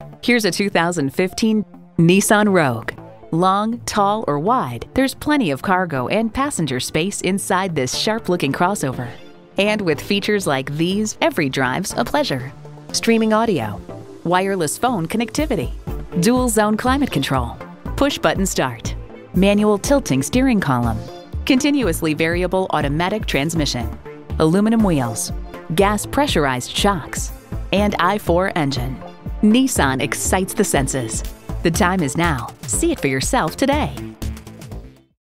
Here's a 2015 Nissan Rogue. Long, tall, or wide, there's plenty of cargo and passenger space inside this sharp-looking crossover. And with features like these, every drive's a pleasure. Streaming audio, wireless phone connectivity, dual-zone climate control, push-button start, manual tilting steering column, continuously variable automatic transmission, aluminum wheels, gas pressurized shocks, and I4 engine. Nissan excites the senses. The time is now. See it for yourself today.